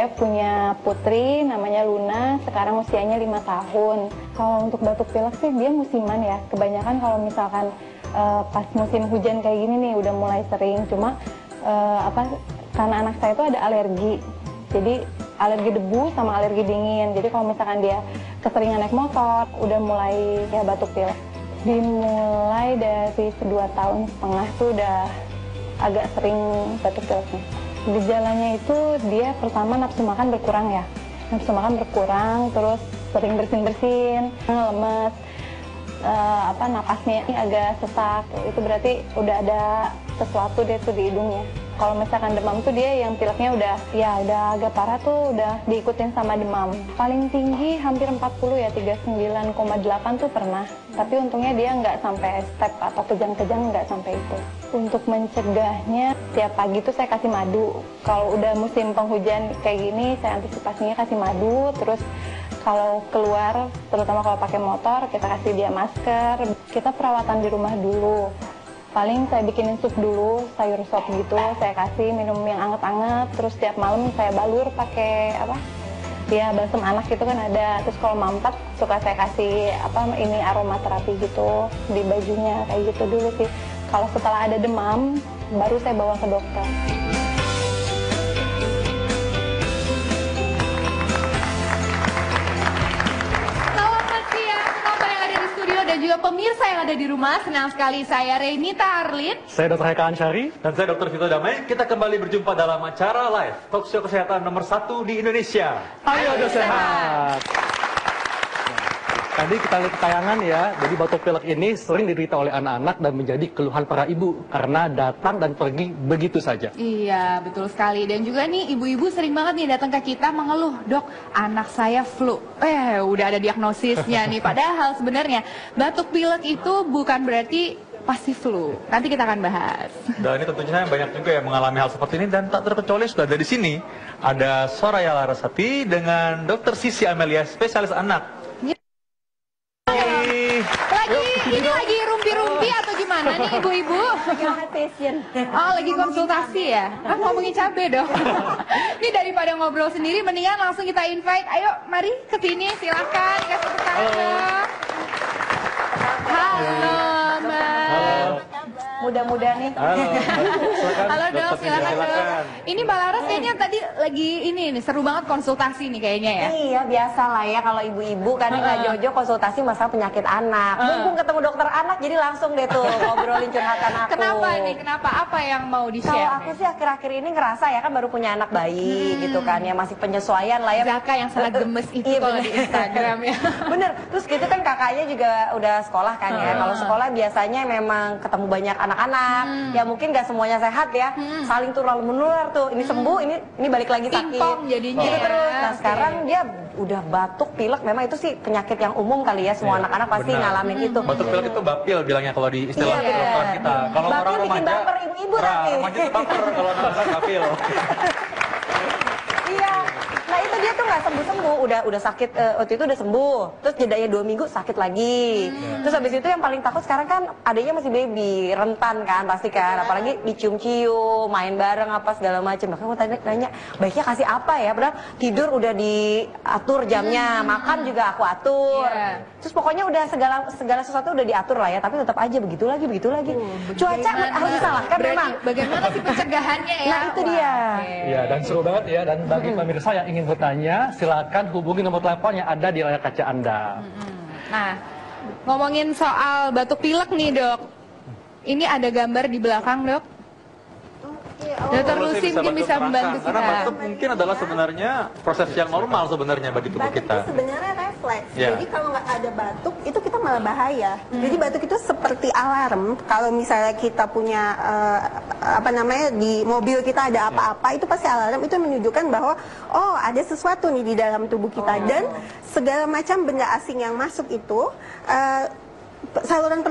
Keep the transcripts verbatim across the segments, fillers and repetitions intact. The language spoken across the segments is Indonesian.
Saya punya putri namanya Luna, sekarang usianya lima tahun. Kalau untuk batuk pilek sih dia musiman ya. Kebanyakan kalau misalkan uh, pas musim hujan kayak gini nih udah mulai sering. Cuma uh, apa karena anak saya itu ada alergi. Jadi alergi debu sama alergi dingin. Jadi kalau misalkan dia keseringan naik motor, udah mulai ya batuk pilek. Dimulai dari dua tahun setengah tuh udah agak sering batuk pileknya. Gejalanya itu dia pertama nafsu makan berkurang ya, nafsu makan berkurang, terus sering bersin-bersin, lemes, uh, apa napasnya agak sesak, itu berarti udah ada sesuatu deh tuh di hidungnya. Kalau misalkan demam tuh dia yang pileknya udah ya udah agak parah tuh udah diikutin sama demam. Paling tinggi hampir empat puluh ya, tiga puluh sembilan koma delapan tuh pernah. Tapi untungnya dia nggak sampai step atau kejang-kejang, nggak sampai itu. Untuk mencegahnya tiap pagi tuh saya kasih madu. Kalau udah musim penghujan kayak gini saya antisipasinya kasih madu. Terus kalau keluar terutama kalau pakai motor kita kasih dia masker. Kita perawatan di rumah dulu. Paling saya bikinin sup dulu, sayur sop gitu, saya kasih minum yang anget-anget, terus tiap malam saya balur pakai apa? Ya balsem anak gitu kan ada. Terus kalau mampet suka saya kasih apa ini aromaterapi gitu di bajunya kayak gitu dulu sih. Kalau setelah ada demam baru saya bawa ke dokter. Dan juga pemirsa yang ada di rumah, senang sekali saya Renita Arlin. Saya Dokter Eka Ansyari. Dan saya Dokter Vito Damai. Kita kembali berjumpa dalam acara live talk show kesehatan nomor satu di Indonesia. Ayo udah sehat. Tadi kita lihat tayangan ya, jadi batuk pilek ini sering diderita oleh anak-anak dan menjadi keluhan para ibu karena datang dan pergi begitu saja. Iya, betul sekali. Dan juga nih ibu-ibu sering banget nih datang ke kita mengeluh, dok, anak saya flu. Eh, udah ada diagnosisnya nih. Padahal sebenarnya batuk pilek itu bukan berarti pasti flu. Nanti kita akan bahas. Dan ini tentunya banyak juga yang mengalami hal seperti ini dan tak terkecuali sudah ada di sini. Ada Soraya Larasati dengan Dokter Sisi Amelia, spesialis anak. Lagi, ini lagi rumpi-rumpi atau gimana nih ibu-ibu? Oh, lagi konsultasi ya? Aku ngomongin cabe dong. Ini daripada ngobrol sendiri, mendingan langsung kita invite. Ayo, mari ke sini, silakan. Kasih tepuk tangan. Halo, Mbak. Mudah-mudah nih. Halo, Halo dok, silakan dok. Ini Mbak Laras kayaknya tadi lagi ini nih seru banget konsultasi nih kayaknya ya. Iya biasa lah ya kalau ibu-ibu kan uh -uh. nggak jojo konsultasi masalah penyakit anak. Uh. Mumpung ketemu dokter anak jadi langsung deh tuh ngobrolin curhatan aku. Kenapa nih? Kenapa? Apa yang mau di-share? Kalau aku sih akhir-akhir ini ngerasa ya kan baru punya anak bayi hmm. gitu kan ya masih penyesuaian lah ya. Zaka yang sangat gemes itu iya, kalau di Instagram ya. Bener. Terus gitu kan kakaknya juga udah sekolah kan ya. Uh. Kalau sekolah biasanya memang ketemu banyak anak-anak. Hmm. Ya mungkin gak semuanya sehat ya. Hmm. Saling tular menular tuh. Ini sembuh, ini ini balik lagi sakit. Pingpong jadinya. Gitu ya. terus. Nah okay. sekarang dia udah batuk, pilek. Memang itu sih penyakit yang umum kali ya. Semua anak-anak ya, pasti benar. ngalamin hmm. itu. Batuk pilek itu bapil bilangnya kalau di istilah iya, kedokteran kita. Kalau orang remaja, baper ibu-ibu nah, nanti. remaja itu baper kalau anak-anak bapil. Iya. Nah itu dia tuh nggak sembuh-sembuh, udah udah sakit uh, waktu itu udah sembuh, terus jedanya dua minggu sakit lagi, hmm. terus habis itu yang paling takut sekarang kan adanya masih baby, rentan kan pasti kan, apalagi dicium-cium, main bareng apa segala macam. Bahkan mau tanya, nanya baiknya kasih apa ya, padahal tidur udah diatur jamnya, hmm. makan juga aku atur, yeah. terus pokoknya udah segala segala sesuatu udah diatur lah ya, tapi tetap aja begitu lagi begitu lagi. Uh, Cuaca harus disalahkan memang. Bagaimana sih pencegahannya ya? Nah itu dia. Iya dan seru banget ya, dan bagi hmm. pemirsa yang ingin bertanya, silakan hubungi nomor telepon yang ada di layar kaca Anda. Nah, ngomongin soal batuk pilek nih dok, ini ada gambar di belakang dok. Oh, Dokter Lucy mungkin bisa membantu kita. Karena batuk mungkin adalah sebenarnya proses yang normal sebenarnya bagi tubuh batuk kita. Batuk itu sebenarnya refleks. Yeah. Jadi kalau nggak ada batuk itu kita malah bahaya. Hmm. Jadi batuk itu seperti alarm. Kalau misalnya kita punya uh, apa namanya di mobil kita ada apa-apa, yeah. itu pasti alarm itu menunjukkan bahwa oh ada sesuatu nih di dalam tubuh kita. Oh. Dan segala macam benda asing yang masuk itu uh, saluran pernafasan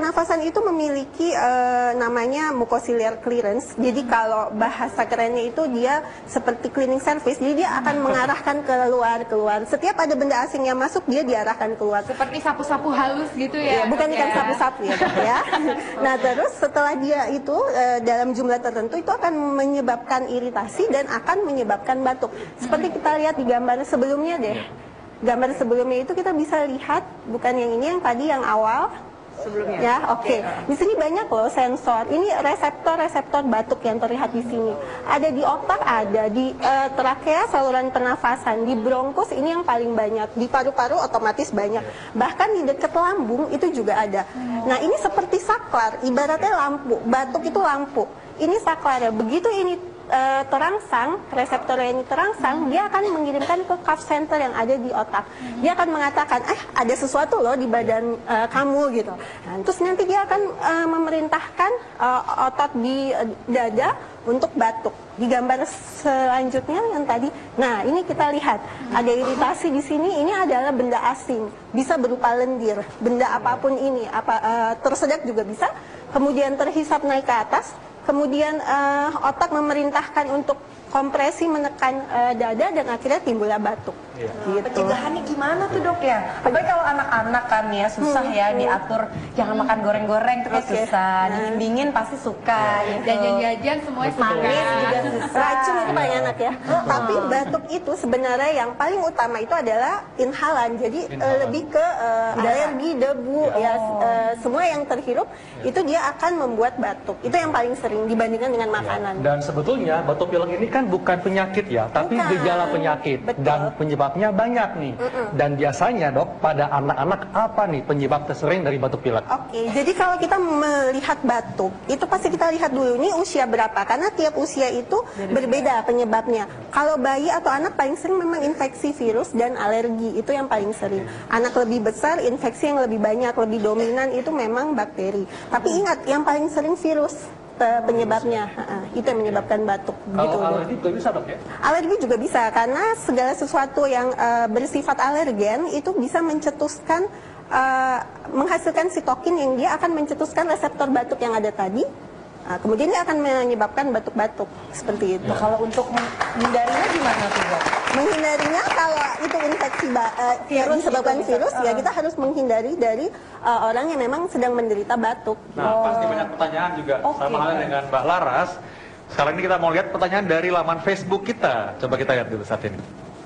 pernafasan itu memiliki eh, namanya mucociliar clearance. Jadi kalau bahasa kerennya itu dia seperti cleaning service. Jadi dia akan mengarahkan keluar keluar. Setiap ada benda asing yang masuk dia diarahkan keluar. Seperti sapu-sapu halus gitu Ya, ya? bukan Dok, ikan ya? sapu-sapu ya, Dok, ya. Nah, terus setelah dia itu eh, dalam jumlah tertentu itu akan menyebabkan iritasi dan akan menyebabkan batuk. Seperti kita lihat di gambar sebelumnya deh. Gambar sebelumnya itu kita bisa lihat, bukan yang ini, yang tadi yang awal. Sebelumnya. Ya, oke. Okay. Di sini banyak loh sensor. Ini reseptor-reseptor batuk yang terlihat di sini. Ada di otak, ada di uh, trakea, saluran pernafasan, di bronkus ini yang paling banyak, di paru-paru otomatis banyak. Bahkan di dekat lambung itu juga ada. Nah, ini seperti saklar, ibaratnya lampu. Batuk itu lampu. Ini saklar ya. Begitu ini Uh, terangsang, reseptor ini terangsang, dia akan mengirimkan ke cuff center yang ada di otak. Dia akan mengatakan, eh ada sesuatu loh di badan uh, kamu gitu. Nah, terus nanti dia akan uh, memerintahkan uh, otot di uh, dada untuk batuk. Di gambar selanjutnya yang tadi, nah ini kita lihat ada iritasi di sini. Ini adalah benda asing, bisa berupa lendir, benda apapun ini, apa uh, tersedak juga bisa. Kemudian terhisap naik ke atas. Kemudian uh, otak memerintahkan untuk kompresi menekan uh, dada dan akhirnya timbullah batuk. Iya. Gitu. Pencegahannya gimana tuh dok ya? Apalagi kalau anak-anak kan ya susah Hmm, ya hmm. diatur, jangan makan goreng-goreng tuh kayak Oke. susah, Nah. dingin-dingin pasti suka. Gitu. Jajan-jajan semuanya suka. Manis juga susah. Racun itu paling enak ya. Tapi batuk itu sebenarnya yang paling utama itu adalah inhalan. Jadi eh, Inhalan. lebih ke eh, alergi, debu, ya eh, semua yang terhirup itu dia akan membuat batuk. Itu yang paling sering dibandingkan dengan makanan. Dan sebetulnya batuk pilek ini kan bukan penyakit ya, tapi Bukan. gejala penyakit. Betul. Dan penyebabnya banyak nih. Dan biasanya dok, pada anak-anak apa nih penyebab tersering dari batuk pilek? Oke, jadi kalau kita melihat batuk, itu pasti kita lihat dulu ini usia berapa, karena tiap usia itu berbeda penyebabnya. Kalau bayi atau anak paling sering memang infeksi virus dan alergi, itu yang paling sering. Anak lebih besar, infeksi yang lebih banyak, lebih dominan itu memang bakteri. Tapi ingat, yang paling sering virus eh, penyebabnya, Ha-ha, itu yang menyebabkan batuk. Kalau Gitu. alergi juga bisa dok ya? Alergi juga bisa, karena segala sesuatu yang eh, bersifat alergen itu bisa mencetuskan, eh, menghasilkan sitokin yang dia akan mencetuskan reseptor batuk yang ada tadi. Nah, kemudian dia akan menyebabkan batuk-batuk seperti itu. Nah, kalau untuk menghindarinya gimana tuh dok? Menghindarinya kalau itu infeksi ba- eh, Virus disebabkan gitu bisa. virus, ya Ah. kita harus menghindari dari eh, orang yang memang sedang menderita batuk. Nah, pasti banyak pertanyaan juga Oke. sama halnya dengan Mbak Laras. Sekarang ini kita mau lihat pertanyaan dari laman Facebook kita. Coba kita lihat dulu saat ini.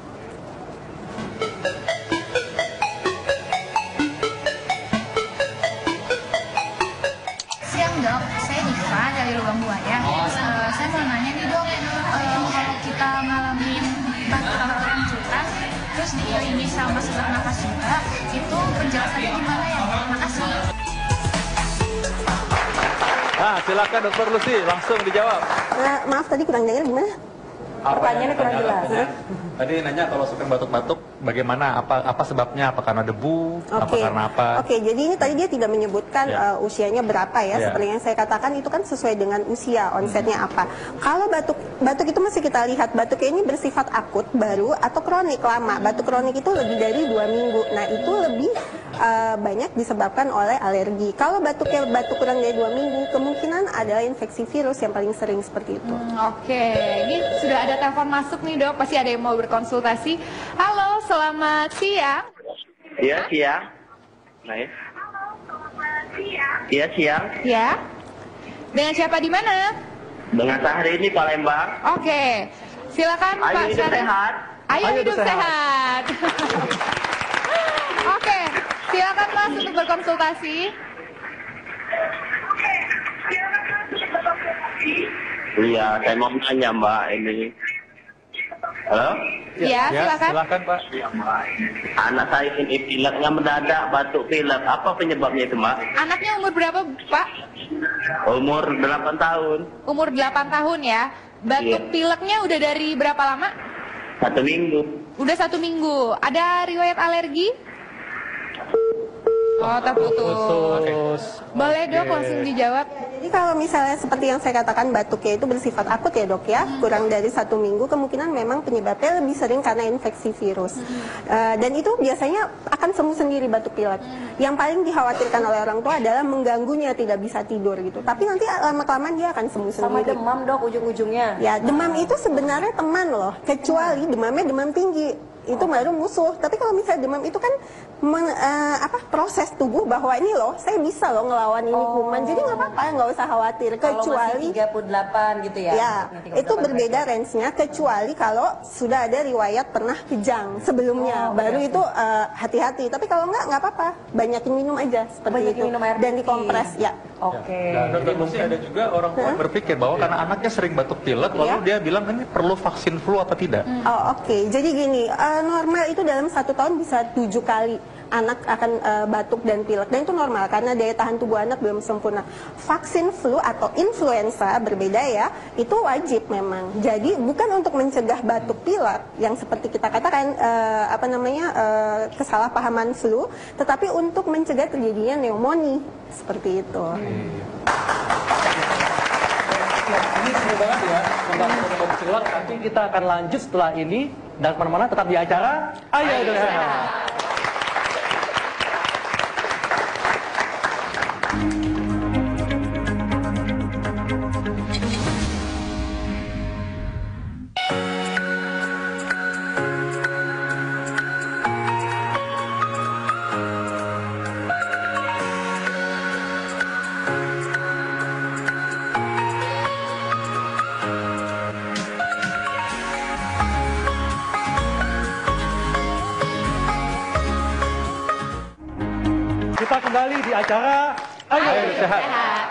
Siang dok, saya Diva dari Lubang Buaya. Eh, saya mau nanya nih dok, eh, kalau kita ngalamin batuk yang cukup, terus diiringi sama sesak nafas juga, itu penjelasannya gimana ya? Terima kasih. Nah, silakan Dokter Lucy, langsung dijawab. Nah, maaf tadi kurang dengar gimana? Pertanyaannya kurang jelas. Tadi nanya kalau suka batuk-batuk, bagaimana? Apa apa sebabnya? Apa karena debu? Apa Oke. karena apa? Oke, jadi ini tadi dia tidak menyebutkan Ya. uh, usianya berapa ya. Ya. Seperti yang saya katakan itu kan sesuai dengan usia, onsetnya apa. Kalau batuk batuk itu masih kita lihat batuknya ini bersifat akut baru atau kronik lama. Batuk kronik itu lebih dari dua minggu. Nah, itu lebih uh, banyak disebabkan oleh alergi. Kalau batuknya batuk kurang dari dua minggu, kemungkinan adalah infeksi virus yang paling sering seperti itu. Hmm, Oke, ini sudah ada telepon masuk nih dok, pasti ada yang mau berkonsultasi. Halo, selamat siang. Iya siang. Baik. Iya siang. Ya, dengan siapa di mana? Dengan Sahri ini Palembang. Oke, silakan Ayo Pak hidup Syahri. sehat. Ayo, hidup sehat. Oke, silakan Mas untuk berkonsultasi. Iya, saya mau nanya Mbak ini. Halo? Ya, Ya, silakan. silakan Pak. Anak saya ini pileknya mendadak, batuk pilek. Apa penyebabnya itu Mbak? Anaknya umur berapa Pak? Umur delapan tahun. Umur delapan tahun ya. Batuk Iya. pileknya udah dari berapa lama? Satu minggu. Udah satu minggu. Ada riwayat alergi? Oh, terputus. Khusus. Boleh dok Oke. langsung dijawab. jawab. Jadi kalau misalnya seperti yang saya katakan batuknya itu bersifat akut ya dok ya, kurang dari satu minggu kemungkinan memang penyebabnya lebih sering karena infeksi virus. Uh, dan itu biasanya akan sembuh sendiri batuk pilek. Yang paling dikhawatirkan oleh orang tua adalah mengganggunya, tidak bisa tidur gitu. Tapi nanti lama-kelamaan dia akan sembuh Sama sendiri. demam dok ujung-ujungnya. Ya demam itu sebenarnya teman loh, kecuali demamnya demam tinggi. Itu baru musuh. Tapi kalau misalnya demam itu kan men, uh, apa proses tubuh bahwa ini loh saya bisa loh ngelawan ini Oh. kuman, jadi nggak apa-apa, nggak usah khawatir. Kalau Kecuali masih tiga puluh delapan gitu ya. ya Tiga puluh itu delapan berbeda derajat. range-nya, kecuali kalau sudah ada riwayat pernah kejang sebelumnya, Oh, baru oke, itu uh, hati-hati. Tapi kalau nggak nggak apa-apa, banyakin minum aja seperti Banyakin itu minum air dan putih. dikompres ya. Oke. Dan dokter Lucy ada juga orang tua berpikir bahwa karena anaknya sering batuk pilek, lalu Ya. dia bilang ini perlu vaksin flu apa tidak? Oh oke, jadi gini, uh, normal itu dalam satu tahun bisa tujuh kali anak akan uh, batuk dan pilek, dan itu normal karena daya tahan tubuh anak belum sempurna. Vaksin flu atau influenza berbeda ya, itu wajib memang. Jadi bukan untuk mencegah batuk pilek yang seperti kita katakan uh, apa namanya uh, kesalahpahaman flu, tetapi untuk mencegah terjadinya pneumonia seperti itu. Ini seru banget ya, membahas tentang batuk pilek. Nanti kita akan lanjut setelah ini, dan kemana-mana tetap di acara Ayo Dok Sehat. Kita kembali di acara Ayo Dok Sehat.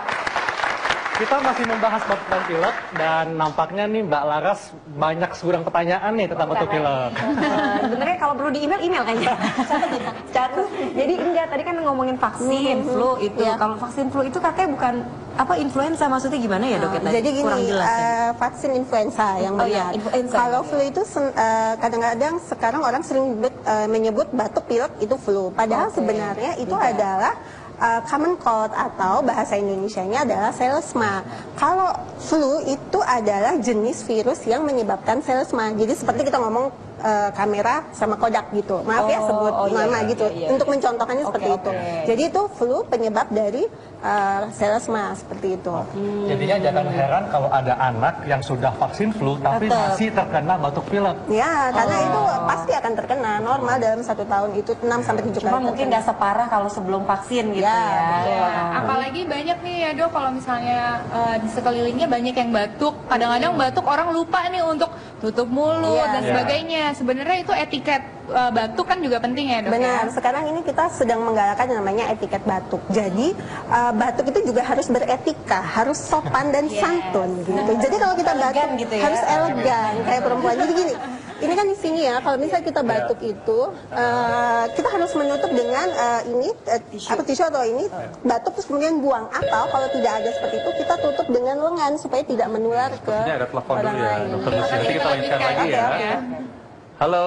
Kita masih membahas batuk dan pilek, dan nampaknya nih Mbak Laras banyak segudang pertanyaan nih tentang batuk pilek. Nah, sebenarnya kalau perlu di email email kayaknya. Catat. Jadi enggak, tadi kan ngomongin vaksin flu itu. Ya. Kalau vaksin flu itu kakek bukan apa influenza, maksudnya gimana ya dok? ya, tadi? Jadi gini, kurang jelas. ya. uh, vaksin influenza yang Oh iya, benar. influenza. Kalau flu itu sen- uh, kadang-kadang sekarang orang sering menyebut, uh, menyebut batuk pilek itu flu. Padahal Oke, sebenarnya itu beda. adalah uh, common cold atau bahasa Indonesianya adalah selesma. Kalau flu itu adalah jenis virus yang menyebabkan selesma. Jadi seperti kita ngomong uh, kamera sama Kodak gitu. Maaf ya Oh, sebut oh iya, nama iya, gitu. iya, iya. Untuk mencontohkannya Oke, seperti itu. oke. Jadi itu flu penyebab dari uh, selesma seperti itu. Jadinya jangan heran kalau ada anak yang sudah vaksin flu tapi Tetap. masih terkena batuk pilek. Ya, karena itu pasti akan terkena. Normal dalam satu tahun itu enam sampai tujuh Cuma kali mungkin terkena. nggak separah kalau sebelum vaksin gitu Ya, ya. betul. Ya, apalagi banyak nih ya dok, kalau misalnya eh, di sekelilingnya banyak yang batuk. Kadang-kadang batuk orang lupa nih untuk tutup mulut Iya. dan Iya. sebagainya. Sebenarnya itu etiket eh, batuk kan juga penting ya dok. Benar, Ya? sekarang ini kita sedang menggalakkan yang namanya etiket batuk. Jadi uh, batuk itu juga harus beretika, harus sopan dan santun gitu. Jadi kalau kita Elegan batuk gitu ya. harus elegan kayak perempuan. Jadi gini, ini kan di sini ya, kalau misalnya kita batuk itu uh, kita harus menutup dengan uh, ini uh, apa tisu atau ini batuk terus kemudian buang, atau kalau tidak ada seperti itu kita tutup dengan lengan supaya tidak menular ke Ini ada telepon orang dulu ya, lain. dokter Lucy. Nanti kita lanjutkan lagi Oke, ya. oke. Halo.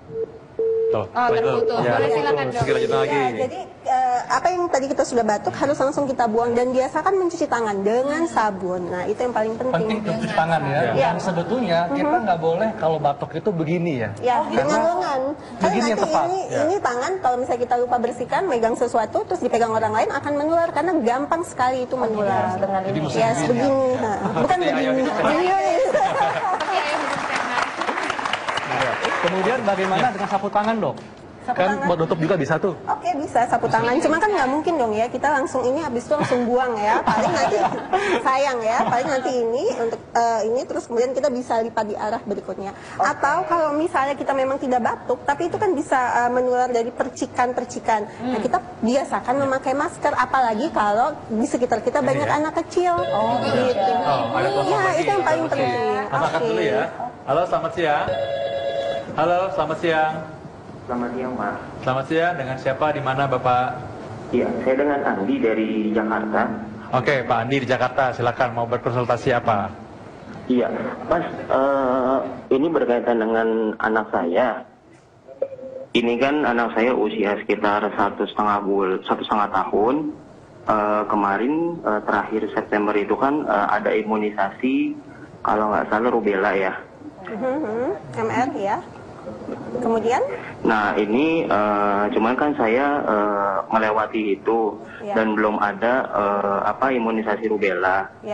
Tuh, Oh, terputus. Ya, Boleh silakan, terputus. Dok. Kita lanjutkan lagi. Ya, jadi eh, apa yang tadi kita sudah batuk harus langsung kita buang, dan biasakan mencuci tangan dengan sabun. Nah itu yang paling penting. Penting untuk cuci tangan ya. Iya. Dan sebetulnya kita nggak boleh kalau batuk itu begini ya. Ya, dengan lengan. Kan begini yang nanti tepat, ini, ya. ini tangan kalau misalnya kita lupa bersihkan, megang sesuatu terus dipegang orang lain akan menular karena gampang sekali itu menular. dengan Jadi ini. mesti Ya, begini. sebegini. Nah, bukan Seperti ayam begini. hidup sehat. Begini. Seperti ayam hidup sehat. Nah, kemudian bagaimana dengan sapu tangan dok? Sapu Kan tangan. buat nutup juga bisa tuh. Oke, bisa sapu tangan. Cuma kan nggak mungkin dong ya kita langsung ini habis itu langsung buang ya. Paling nanti sayang ya. Paling nanti ini untuk eh, ini terus kemudian kita bisa lipat di arah berikutnya. Atau kalau misalnya kita memang tidak batuk, tapi itu kan bisa eh, menular dari percikan-percikan. Nah, kita biasakan memakai masker, apalagi kalau di sekitar kita banyak ya? anak kecil. Oh, gitu. Oh, ada telepon Ya, lagi. itu yang paling Oke. penting. Mas angkat dulu ya. Halo, selamat siang. Halo, selamat siang. Selamat siang, Pak. Selamat siang, dengan siapa, di mana Bapak? Iya, saya dengan Andi dari Jakarta. Oke, Pak Andi di Jakarta, silakan mau berkonsultasi apa? Iya, Mas, eh, ini berkaitan dengan anak saya. Ini kan anak saya usia sekitar satu setengah bul, satu setengah tahun. uh, kemarin uh, terakhir September itu kan uh, ada imunisasi kalau nggak salah rubella ya. Mm-hmm. M R ya. Kemudian? Nah ini uh, cuman kan saya uh, melewati itu ya. Dan belum ada uh, apa imunisasi rubella. Ya.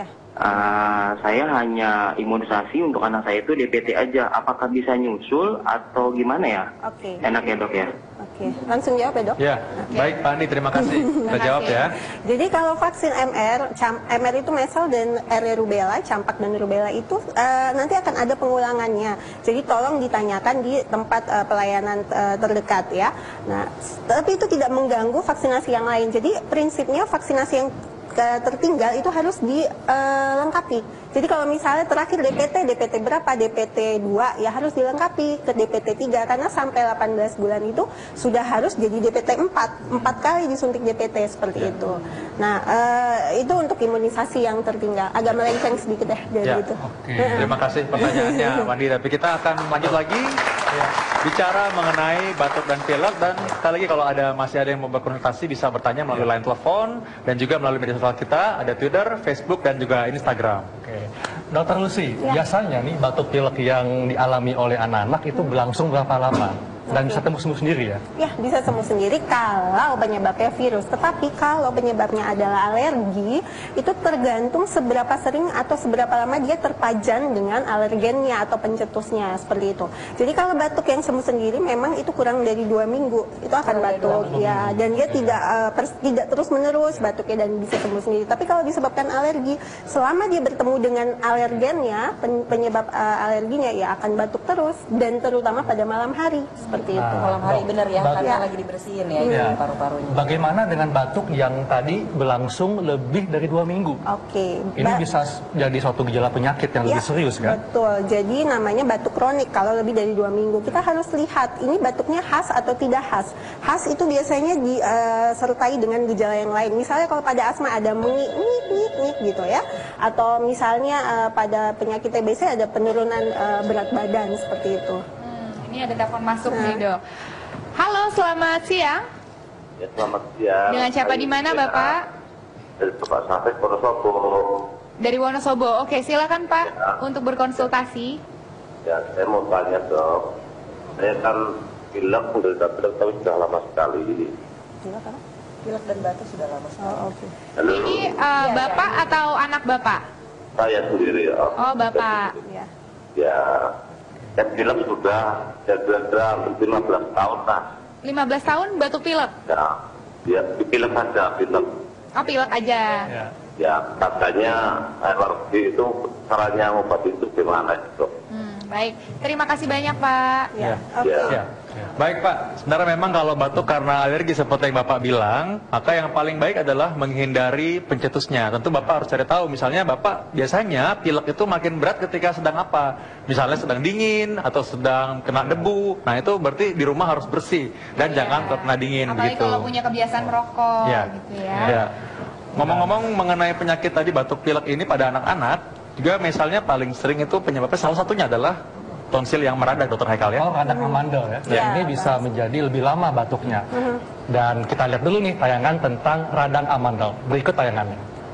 Uh, saya hanya imunisasi untuk anak saya itu D P T aja. Apakah bisa nyusul atau gimana ya? Oke. Enak ya dok ya? Oke, langsung jawab ya dok? Ya, okay. Baik Pak Andi, terima kasih. Kita jawab ya. Jadi kalau vaksin M R, cam, M R itu measles dan R rubella, campak dan rubella itu uh, nanti akan ada pengulangannya. Jadi tolong ditanyakan di tempat uh, pelayanan uh, terdekat ya. Nah, tapi itu tidak mengganggu vaksinasi yang lain. Jadi prinsipnya vaksinasi yang tertinggal itu harus dilengkapi. Uh, Jadi kalau misalnya terakhir D P T, D P T berapa? D P T dua ya harus dilengkapi ke D P T tiga karena sampai delapan belas bulan itu sudah harus jadi D P T empat. empat kali disuntik D P T seperti ya. itu. Nah, uh, itu untuk imunisasi yang tertinggal. Agak melenceng sedikit deh dari ya. itu. Oke, terima kasih pertanyaannya Wandi. Tapi kita akan lanjut lagi ya. Bicara mengenai batuk dan pilek, dan sekali lagi kalau ada masih ada yang mau berkonsultasi bisa bertanya melalui line telepon dan juga melalui media sosial kita, ada Twitter, Facebook dan juga Instagram. Oke. Dokter Lucy, ya. Biasanya nih batuk pilek yang dialami oleh anak-anak itu berlangsung berapa lama? Dan bisa sembuh sendiri ya? Ya, bisa sembuh sendiri kalau penyebabnya virus. Tetapi kalau penyebabnya adalah alergi, itu tergantung seberapa sering atau seberapa lama dia terpajan dengan alergennya atau pencetusnya, seperti itu. Jadi kalau batuk yang sembuh sendiri memang itu kurang dari dua minggu, itu akan batuk. Ya, dan dia tidak uh, pers tidak terus-menerus batuknya dan bisa sembuh sendiri. Tapi kalau disebabkan alergi, selama dia bertemu dengan alergennya, pen penyebab uh, alerginya, ya akan batuk terus, dan terutama pada malam hari. Seperti itu. Malam hari benar ya, karena ya. lagi dibersihin ya, ya. paru-parunya. Bagaimana dengan batuk yang tadi berlangsung lebih dari dua minggu? Oke. Ini ba bisa jadi suatu gejala penyakit yang ya, lebih serius kan? Betul. Jadi namanya batuk kronik kalau lebih dari dua minggu. Kita harus lihat ini batuknya khas atau tidak khas. Khas itu biasanya disertai uh, dengan gejala yang lain. Misalnya kalau pada asma ada mengi, ngik, ngik, ngik gitu ya. Atau misalnya uh, pada penyakit T B C ada penurunan uh, berat badan seperti itu. Ini ada telepon masuk nah. nih dok. Halo, selamat siang. Ya, selamat siang. Dengan siapa di mana Bapak? Dari Bapak Safek, Wonosobo. Dari Wonosobo. Oke, silakan Pak ya. Untuk berkonsultasi. Ya, saya mau tanya dok. Saya kan pilek udah pilek tapi sudah lama sekali. Pilek apa? Pilek dan batuk sudah lama sekali. Oh, oke. Okay. Ini uh, ya, Bapak ya. Atau anak Bapak? Saya sendiri ya. Oh, Bapak. Ya. Ya. Saya pilek sudah kira-kira lima belas tahun lah. lima belas tahun batuk pilek? Ya, ya pilek saja, pilek. Oh, pilek aja. Ya, ya katanya alergi itu caranya obat itu gimana itu? Hmm, baik, terima kasih banyak Pak. Ya. Oke. Okay. Ya. Baik Pak, sebenarnya memang kalau batuk karena alergi seperti yang Bapak bilang, maka yang paling baik adalah menghindari pencetusnya. Tentu Bapak harus cari tahu, misalnya Bapak biasanya pilek itu makin berat ketika sedang apa? Misalnya sedang dingin atau sedang kena debu. Nah itu berarti di rumah harus bersih dan ya. Jangan terkena dingin. Apalagi gitu. Kalau punya kebiasaan merokok ya. gitu ya. Ya. Ngomong-ngomong mengenai penyakit tadi batuk pilek ini pada anak-anak, juga misalnya paling sering itu penyebabnya salah satunya adalah tonsil yang meradak, Dokter Haikal ya? Oh, radang amandel ya. ya. Ini bisa menjadi lebih lama batuknya. Uh-huh. Dan kita lihat dulu nih tayangan tentang radang amandel. Berikut tayangannya.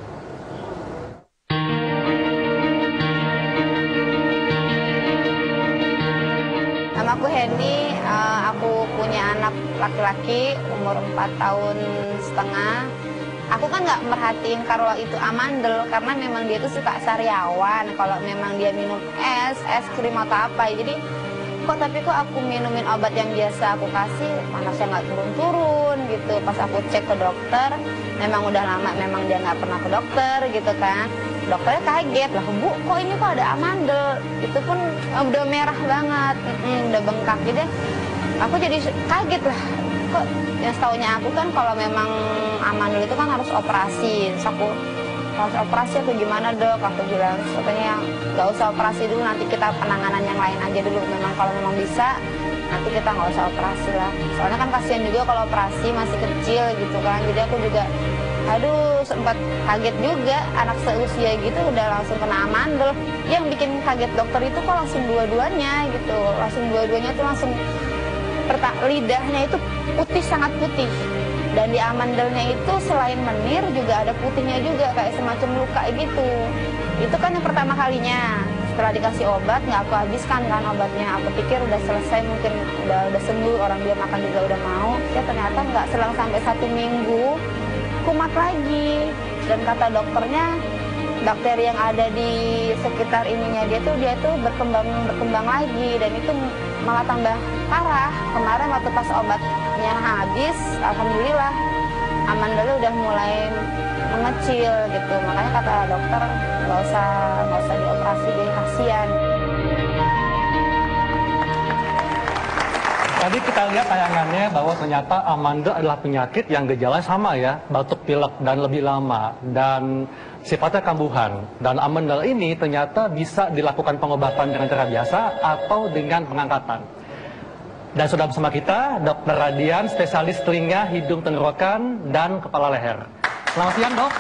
Nama aku Henny, uh, aku punya anak laki-laki umur empat tahun setengah. Aku kan nggak merhatiin kalau itu amandel karena memang dia tuh suka sariawan. Kalau memang dia minum es, es krim atau apa, jadi kok tapi kok aku minumin obat yang biasa aku kasih panasnya nggak turun-turun gitu. Pas aku cek ke dokter, memang udah lama memang dia nggak pernah ke dokter gitu kan. Dokternya kaget lah, Bu, kok ini kok ada amandel? Itu pun uh, udah merah banget, mm, udah bengkak gitu. Aku jadi kaget lah. Kok yang setaunya aku kan kalau memang amandel itu kan harus operasi. Terus aku harus operasi atau gimana dok? Aku bilang katanya nggak usah operasi dulu, nanti kita penanganan yang lain aja dulu. Memang kalau memang bisa nanti kita nggak usah operasi lah. Soalnya kan kasihan juga kalau operasi masih kecil gitu kan. Jadi aku juga aduh sempat kaget juga, anak seusia gitu udah langsung kena amandel. Yang bikin kaget dokter itu kok langsung dua-duanya gitu, langsung dua-duanya tuh langsung lidahnya itu putih, sangat putih. Dan di amandelnya itu selain menir juga ada putihnya juga, kayak semacam luka gitu. Itu kan yang pertama kalinya. Setelah dikasih obat, nggak aku habiskan kan obatnya. Aku pikir udah selesai, mungkin udah udah sembuh, orang dia makan juga udah mau. Ya ternyata nggak, selang sampai satu minggu kumat lagi. Dan kata dokternya, bakteri yang ada di sekitar ininya dia tuh dia tuh berkembang berkembang lagi, dan itu malah tambah parah. Kemarin waktu pas obatnya habis, alhamdulillah amandelnya udah mulai mengecil gitu. Makanya kata dokter nggak usah nggak usah dioperasi deh, kasihan. Tadi kita lihat tayangannya bahwa ternyata amandel adalah penyakit yang gejalanya sama ya, batuk pilek dan lebih lama dan sifatnya kambuhan. Dan amandel ini ternyata bisa dilakukan pengobatan dengan cara biasa atau dengan pengangkatan. Dan sudah bersama kita Dokter Radian, spesialis telinga, hidung, tenggorokan, dan kepala leher. Selamat siang, Dok.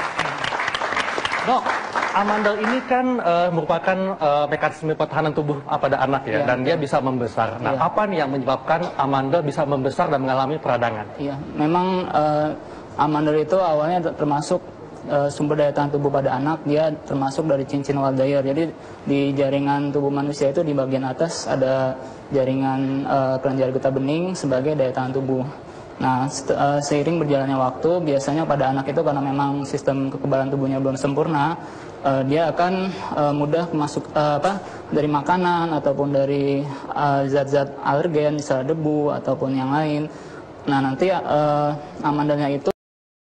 Dok, amandel ini kan uh, merupakan uh, mekanisme pertahanan tubuh uh, pada anak ya, ya dan betul. Dia bisa membesar. Nah, ya. Apa nih yang menyebabkan amandel bisa membesar dan mengalami peradangan? Iya, memang uh, amandel itu awalnya termasuk uh, sumber daya tahan tubuh pada anak. Dia termasuk dari cincin Waldeyer. Jadi di jaringan tubuh manusia itu di bagian atas ada jaringan uh, kelenjar getah bening sebagai daya tahan tubuh. Nah, uh, seiring berjalannya waktu, biasanya pada anak itu karena memang sistem kekebalan tubuhnya belum sempurna, uh, dia akan uh, mudah masuk uh, apa dari makanan ataupun dari zat-zat uh, alergen, misalnya debu ataupun yang lain. Nah, nanti uh, amandelnya itu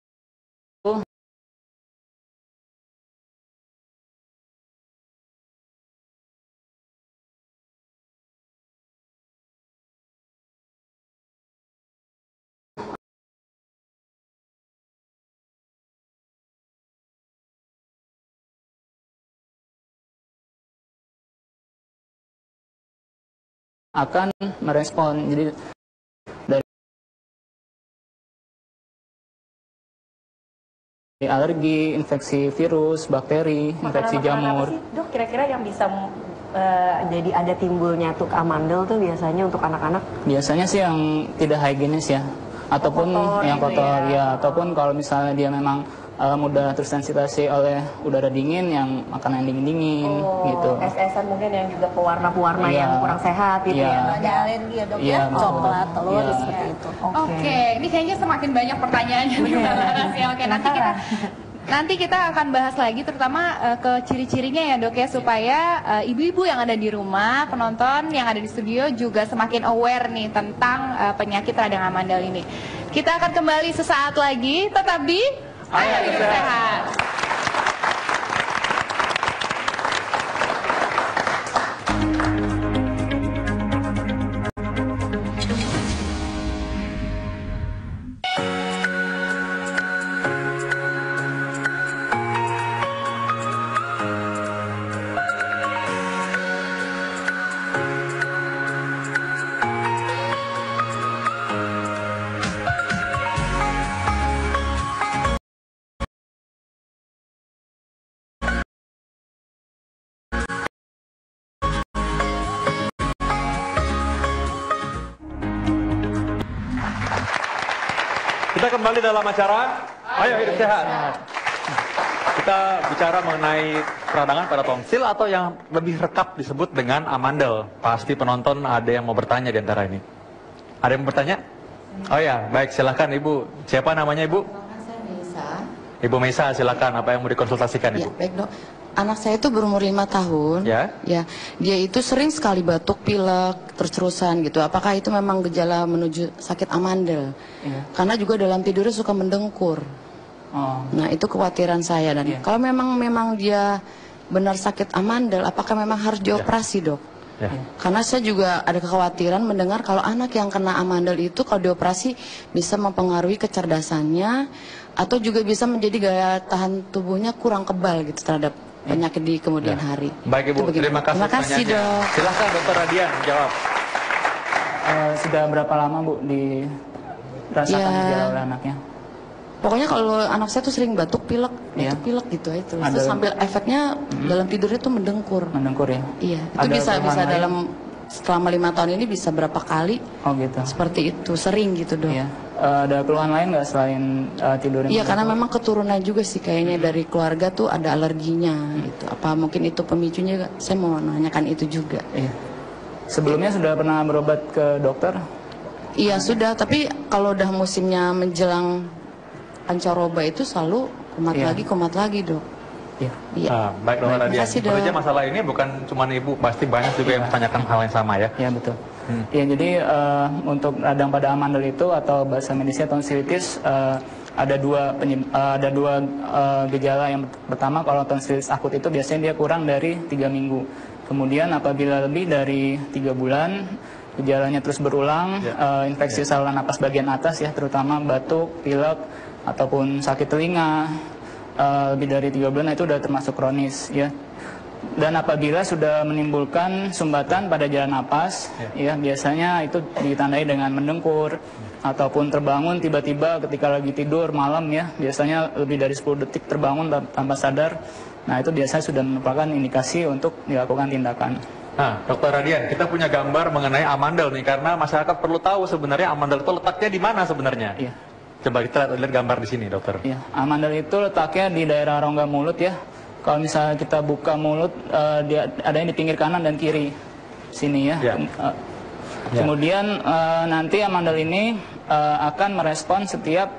akan merespon. Jadi dari alergi, infeksi virus, bakteri, makanan, infeksi makanan jamur. apa sih, Dok, kira-kira yang bisa uh, jadi ada timbulnya tuk amandel tuh biasanya untuk anak-anak? Biasanya sih yang tidak higienis ya, ataupun kotor yang gitu kotor ya. ya, ataupun kalau misalnya dia memang uh, mudah tersensitasi oleh udara dingin, yang makanan dingin-dingin oh, gitu. es-esan mungkin yang juga pewarna-pewarna ya, yang kurang sehat gitu ya. ya. Ada alergi ya, Dok, ya, ya, betul. coklat, telur, ya. seperti itu. Oke, okay. Ini kayaknya semakin banyak pertanyaannya nih Mbak Laras ya. Oke, nanti kita nanti kita akan bahas lagi terutama uh, ke ciri-cirinya ya, Dok ya, supaya ibu-ibu uh, yang ada di rumah, penonton yang ada di studio juga semakin aware nih tentang uh, penyakit radang amandel ini. Kita akan kembali sesaat lagi, tetap di Ayo Hidup Sehat. Kita kembali dalam acara Ayo Hidup Sehat. Kita bicara mengenai peradangan pada tonsil atau yang lebih rekap disebut dengan amandel. Pasti penonton ada yang mau bertanya di antara ini. Ada yang mau bertanya? Oh ya, baik, silakan Ibu. Siapa namanya Ibu? Saya Mesa. Ibu Mesa, silakan. Apa yang mau dikonsultasikan Ibu? Ya, baik Dok. Anak saya itu berumur lima tahun. Ya. Ya, dia itu sering sekali batuk, pilek, terus-terusan gitu. Apakah itu memang gejala menuju sakit amandel? Ya. Karena juga dalam tidurnya suka mendengkur. Oh. Nah, itu kekhawatiran saya. Dan Ya. kalau memang memang dia benar sakit amandel, apakah memang harus dioperasi, Dok? Ya. Karena saya juga ada kekhawatiran mendengar kalau anak yang kena amandel itu kalau dioperasi bisa mempengaruhi kecerdasannya atau juga bisa menjadi gaya tahan tubuhnya kurang kebal gitu terhadap penyakit di kemudian Ya. hari. Baik Ibu, terima kasih. Terima kasih Dok. Silahkan Dokter Radian jawab. Uh, sudah berapa lama Bu dirasakan Ya. gejala oleh anaknya? Pokoknya kalau anak saya tuh sering batuk, pilek, Ya. batuk, pilek gitu itu. Ada- Terus sambil efeknya Hmm. dalam tidurnya tuh mendengkur. Mendengkur ya? Iya, itu Ada bisa keluhan bisa lain? dalam selama lima tahun ini bisa berapa kali. Oh gitu. Seperti itu, sering gitu dok. Iya. Uh, ada keluhan lain nggak selain uh, tidur yang Iya, karena berlebihan? memang keturunan juga sih kayaknya dari keluarga tuh ada alerginya gitu. Apa mungkin itu pemicunya? Saya mau nanyakan itu juga. Iya. Sebelumnya sudah pernah berobat ke dokter? Iya sudah, tapi kalau udah musimnya menjelang pancaroba itu selalu kumat Iya. lagi, kumat lagi dok. Iya. Iya. Ah, baik dokter Baik, Nadia. makasih, Tentu saja Dok. masalah ini bukan cuma ibu, pasti banyak juga yang mempertanyakan hal yang sama ya. Iya betul. Ya, jadi uh, untuk radang pada amandel itu atau bahasa medisnya tonsilitis uh, ada dua penyeb- uh, ada dua uh, gejala. Yang pertama, kalau tonsilitis akut itu biasanya dia kurang dari tiga minggu. Kemudian apabila lebih dari tiga bulan, gejalanya terus berulang, Ya. uh, infeksi Ya. saluran napas bagian atas ya, terutama batuk, pilek ataupun sakit telinga uh, lebih dari tiga bulan, itu sudah termasuk kronis ya. Dan apabila sudah menimbulkan sumbatan pada jalan napas, ya, biasanya itu ditandai dengan mendengkur ataupun terbangun tiba-tiba ketika lagi tidur malam ya, biasanya lebih dari sepuluh detik terbangun tanpa sadar. Nah, itu biasanya sudah merupakan indikasi untuk dilakukan tindakan. Nah, dokter Radian, kita punya gambar mengenai amandel nih, karena masyarakat perlu tahu sebenarnya amandel itu letaknya di mana sebenarnya. Iya. Coba kita lihat, lihat gambar di sini, dokter. Ya, amandel itu letaknya di daerah rongga mulut ya. Kalau misalnya kita buka mulut, uh, dia adanya di pinggir kanan dan kiri sini ya. Ya. Uh, Ya. Kemudian uh, nanti amandel ini uh, akan merespon setiap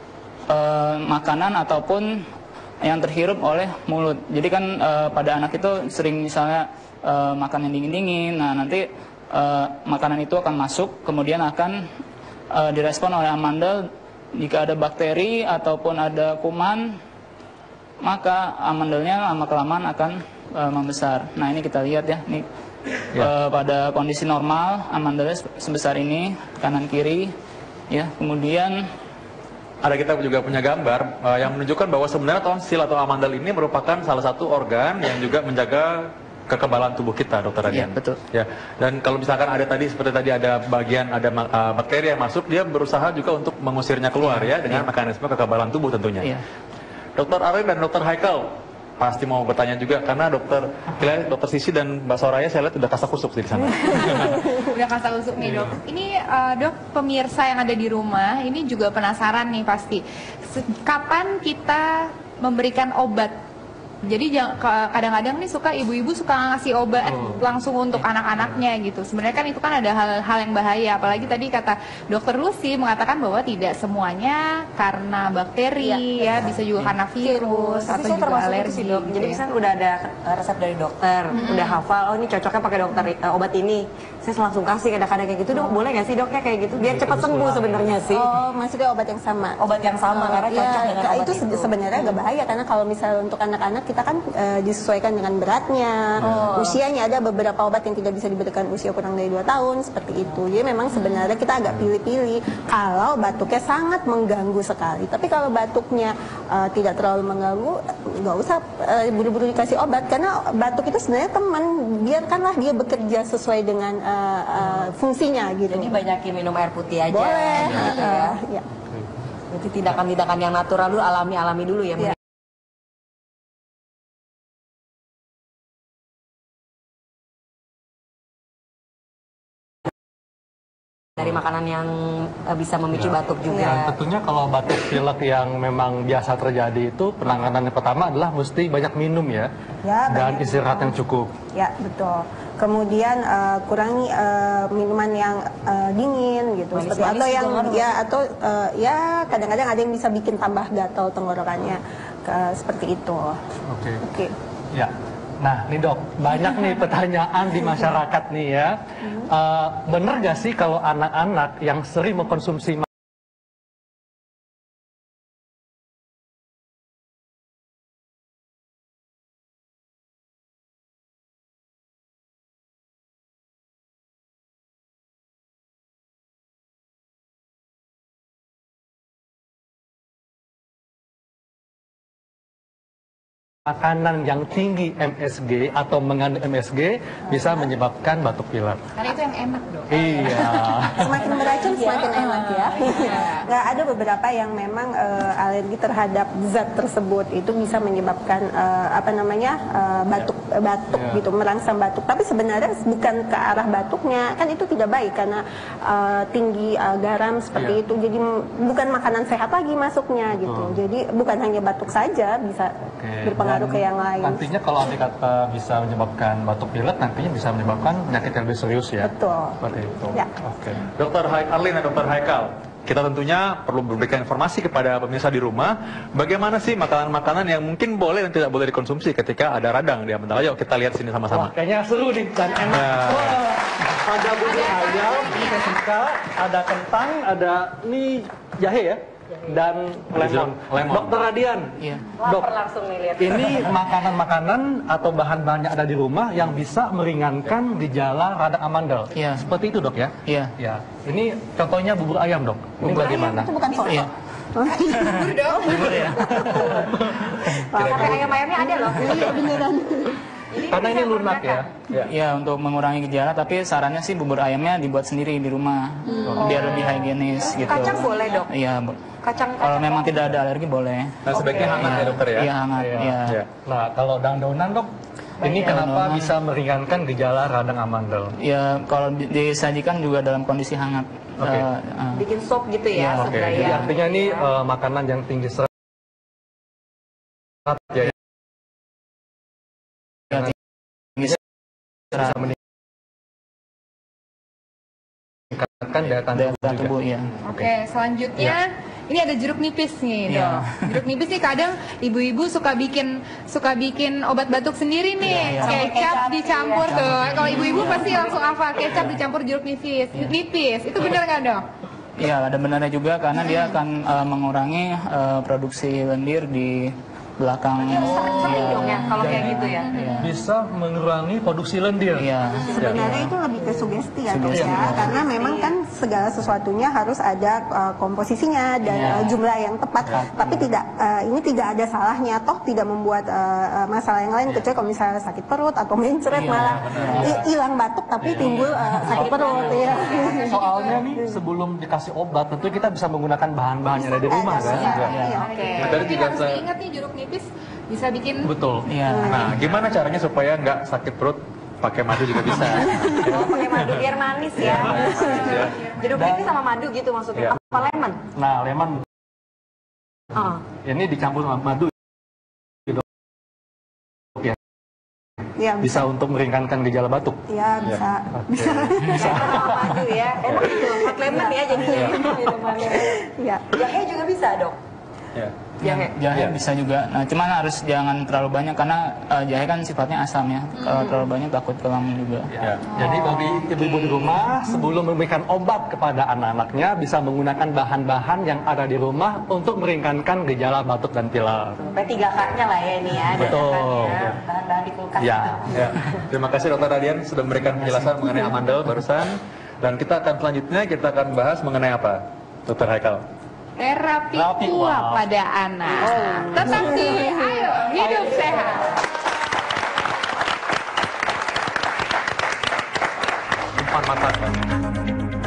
uh, makanan ataupun yang terhirup oleh mulut. Jadi kan uh, pada anak itu sering misalnya uh, makan yang dingin-dingin. Nah, nanti uh, makanan itu akan masuk, kemudian akan uh, direspon oleh amandel. Jika ada bakteri ataupun ada kuman, maka amandelnya lama-kelamaan akan uh, membesar. Nah, ini kita lihat ya, ini Ya. uh, pada kondisi normal amandelnya sebesar ini, kanan kiri ya. Kemudian ada kita juga punya gambar uh, yang menunjukkan bahwa sebenarnya tonsil atau amandel ini merupakan salah satu organ yang juga menjaga kekebalan tubuh kita, dokter Radian. Iya, betul. Ya. Dan kalau misalkan ada tadi seperti tadi ada bagian ada uh, bakteri yang masuk, dia berusaha juga untuk mengusirnya keluar ya dengan mekanisme kekebalan tubuh tentunya. Iya. Dokter Arief dan dokter Haikal pasti mau bertanya juga, karena dokter kita dokter Sisi dan Mbak Soraya saya lihat udah kasak kusuk di sana. Udah kasar usuk nih dok. Ini uh, dok, pemirsa yang ada di rumah ini juga penasaran nih pasti. Se- Kapan kita memberikan obat? Jadi jang- ka- kadang-kadang nih suka ibu-ibu suka ngasih obat langsung untuk anak-anaknya gitu. Sebenarnya kan itu kan ada hal-hal yang bahaya. Apalagi tadi kata dokter Lucy mengatakan bahwa tidak semuanya karena bakteri ya, bisa juga karena virus Tapi atau saya juga termasuk itu alergi. sih dok. Jadi gitu ya. misalnya udah ada uh, resep dari dokter, udah hafal, oh ini cocoknya pakai dokter uh, obat ini. Saya langsung kasih kadang-kadang kayak gitu dok. Boleh nggak sih doknya kayak gitu? Biar cepat sembuh sebenarnya sih. Oh, maksudnya obat yang sama. Obat yang sama karena Ya, cocok dengan obat itu itu. se- sebenarnya agak bahaya karena kalau misalnya untuk anak-anak kita kan eh, disesuaikan dengan beratnya, usianya. Ada beberapa obat yang tidak bisa diberikan usia kurang dari dua tahun seperti itu. Jadi memang sebenarnya kita agak pilih-pilih kalau batuknya sangat mengganggu sekali. Tapi kalau batuknya eh, tidak terlalu mengganggu, nggak usah eh, buru-buru dikasih obat karena batuk itu sebenarnya teman. Biarkanlah dia bekerja sesuai dengan eh, eh, fungsinya gitu. Jadi banyakin minum air putih aja. Boleh. Gitu eh, ya. ya. Berarti tindakan-tindakan yang natural dulu, alami-alami dulu ya. Iya. Dari makanan yang eh, bisa memicu batuk Dan juga. tentunya kalau batuk pilek yang memang biasa terjadi itu penanganan yang pertama adalah mesti banyak minum ya, Ya, dan banyak istirahat minum. yang cukup. Ya, betul. Kemudian eh, kurangi eh, minuman yang eh, dingin gitu, Manis-manis seperti atau juga yang ngaruh. ya atau eh, ya kadang-kadang ada yang bisa bikin tambah gatal tenggorokannya, ke- seperti itu. Oke. Oke. Ya. Nah, nih dok, banyak nih pertanyaan di masyarakat nih ya. Eh, bener gak sih kalau anak-anak yang sering mengkonsumsi makanan yang tinggi M S G atau mengandung M S G bisa menyebabkan batuk pilek. Karena itu yang enak dong. Iya. Semakin beracun semakin enak ya. Nggak ada beberapa yang memang uh, alergi terhadap zat tersebut itu bisa menyebabkan uh, apa namanya uh, batuk yeah. batuk yeah. gitu, merangsang batuk. Tapi sebenarnya bukan ke arah batuknya, kan itu tidak baik karena uh, tinggi uh, garam seperti yeah. itu. Jadi bukan makanan sehat lagi masuknya gitu. Oh. Jadi bukan hanya batuk saja bisa okay. berpengaruh ke yang lain. Nantinya kalau andai kata bisa menyebabkan batuk pilek, nantinya bisa menyebabkan penyakit yang lebih serius ya. Betul. Seperti itu. Ya. Oke. Okay. Dokter Arlin dan Dokter Haikal, kita tentunya perlu memberikan informasi kepada pemirsa di rumah, bagaimana sih makanan-makanan yang mungkin boleh dan tidak boleh dikonsumsi ketika ada radang di amandel. Ayo kita lihat sini sama-sama. Kayaknya seru nih dan enak. Nah. Wah, ada bubur ayam, ini saya suka, ada kentang, ada ini jahe ya. Dan lemon. lemon. Dokter Radian, iya. Dok, langsung nih lihat. ini makanan-makanan atau bahan-bahan yang ada di rumah yang bisa meringankan gejala radang amandel. Iya. Seperti itu dok ya? Iya. Ya. Ini contohnya bubur ayam dok. Ini Bubur bagaimana? ayam itu bukan soto. Iya. Bubur dong. Bubur ya. Sampai ayam-ayamnya ada loh. Iya beneran. Karena ini lunak ya. Ya. Ya, untuk mengurangi gejala, tapi sarannya sih bubur ayamnya dibuat sendiri di rumah, hmm. biar lebih higienis gitu. Kacang boleh dok? Iya, bo Kacang, kalau memang tidak ada alergi boleh. Nah sebaiknya hangat ya dokter ya? Iya hangat. Iya. Ya. Ya. Nah kalau daun-daunan dok, ini Ya, kenapa daun-daunan. bisa meringankan gejala radang amandel? Ya kalau di- disajikan juga dalam kondisi hangat. Oke. Uh, uh, Bikin sop gitu ya, Iya. sop Oke. Jadi ayam. artinya ini eh, makanan yang tinggi serat ya. ya, tinggi Bisa meningkatkan daya tahan daya tubuh tahan juga. tubuh, ya. Oke, selanjutnya ini ada jeruk nipis nih, Iya. dok. Jeruk nipis nih kadang ibu-ibu suka bikin suka bikin obat batuk sendiri nih. Iya, iya. Kecap dicampur tuh. Kalau ibu-ibu pasti langsung hafal kecap dicampur jeruk nipis. Nipis. Itu benar nggak, dok? Iya, ada benarnya juga karena dia akan uh, mengurangi uh, produksi lendir di belakang. Sering dong ya kalau kayak gitu ya. Iya. Bisa mengurangi produksi lendir. Iya. Sebenarnya itu lebih ke sugesti ya, dok Sugesti, ya, ya. karena memang kan segala sesuatunya harus ada uh, komposisinya dan Ya. uh, jumlah yang tepat. Tapi tidak, uh, ini tidak ada salahnya, toh tidak membuat uh, uh, masalah yang lain kecuali kalau misalnya sakit perut atau mencret Ya, malah i- hilang batuk tapi timbul uh, sakit perut ya. Soalnya nih sebelum dikasih obat tentu kita bisa menggunakan bahan-bahan yang ada di rumah kan. Iya, Ya. iya. Oke. Nah, tadi Tapi juga harus saya- diingat nih jeruk nipis bisa bikin Betul. Iya. Nah gimana caranya supaya nggak sakit perut? Pakai madu juga bisa. Oh, pakai madu biar manis ya. Ya. Jeruk nipis sama madu gitu maksudnya. Iya. Apa lemon? Nah lemon Oh. ini dicampur sama madu. Ya, Bisa untuk meringankan gejala batuk. ya bisa. Oke. Bisa sama madu ya. Enak gitu. Hot lemon ya jadinya. Minumannya. Ya. Jahe juga bisa dok. Ya. Jahe. Jahe Iya. bisa juga. Nah, cuman harus jangan terlalu banyak karena uh, jahe kan sifatnya asam ya. Kalau terlalu banyak takut ke lambung juga. Ya. Jadi bagi ibu-ibu di rumah sebelum memberikan obat kepada anak-anaknya bisa menggunakan bahan-bahan yang ada di rumah untuk meringankan gejala batuk dan pilek. P tiga K-nya lah ya ini ya. Betul. dadakannya. Bahan-bahan di kulkas. Ya. Ya. Terima kasih Dokter Radian sudah memberikan penjelasan mengenai amandel barusan. Dan kita akan selanjutnya kita akan bahas mengenai apa, Dokter Haikal? terapi Terapi uap uap. pada anak. Tetap di Ayo Hidup Sehat. Umpan mata.